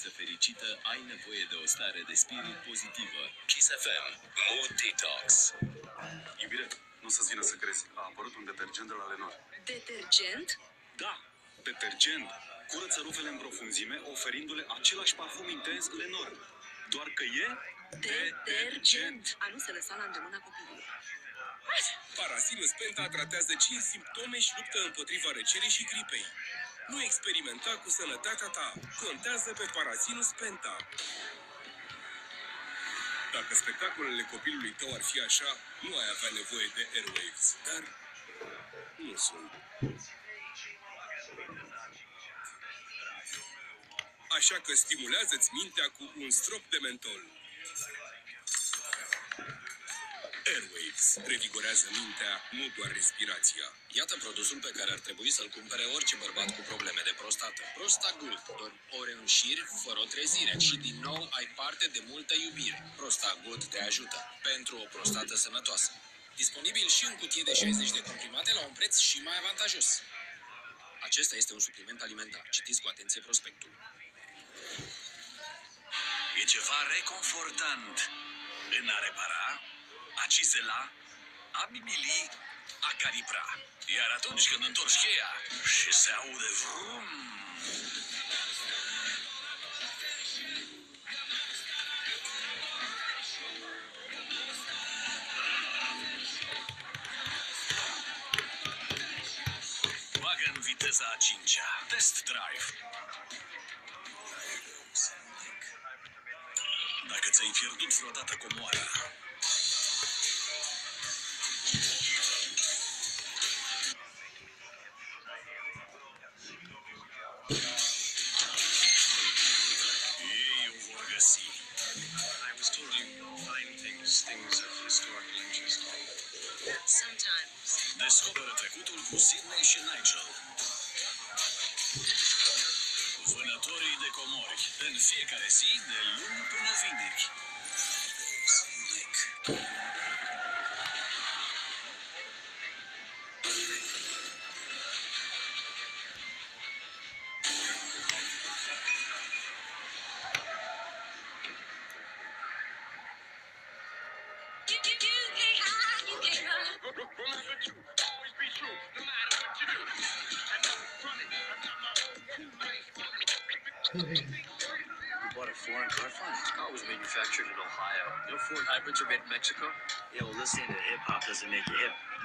viață fericită, ai nevoie de o stare de spirit pozitivă. Kiss FM Mood Detox. Iubire, nu să-ți vină să crezi. A apărut un detergent de la Lenor. Detergent? Da, detergent. Curăță rufele în profunzime, oferindu-le același parfum intens Lenor. Doar că e Detergent. A nu se lăsa la îndemâna copilului. Parasinus Penta tratează 5 simptome și luptă împotriva răcelii și gripei. Nu experimenta cu sănătatea ta. Contează pe Parasinus Penta. Dacă spectacolele copilului tău ar fi așa, nu ai avea nevoie de Airwaves. Dar nu sunt. Așa că stimulează-ți mintea cu un strop de mentol. Airwaves revigorează mintea, nu doar respirația. Iată produsul pe care ar trebui să-l cumpere orice bărbat cu probleme de prostată. Prostagult. Dormi ore în șir, fără o trezire și din nou ai parte de multă iubire. Prostagult te ajută pentru o prostată sănătoasă. Disponibil și în cutie de 60 de comprimate la un preț și mai avantajos. Acesta este un supliment alimentar. Citiți cu atenție prospectul. E ceva reconfortant în a repara, a cizela, a bibili, a calibra. Iar atunci când întorci cheia și se aude vrum, bagă în viteza a 5-a. Test drive. Dacă ți-ai pierdut vreodată comoara, ei o vor găsi. I was told you find things of historical interest. Sometimes. Descoperă trecutul cu Sydney și Nigel. Vânătorii de comori. În fiecare zi, de luni până vineri. You bought a foreign car from? This car was manufactured in Ohio. No Ford hybrids are made in Mexico? Yeah, well, listening to hip-hop doesn't make you hip.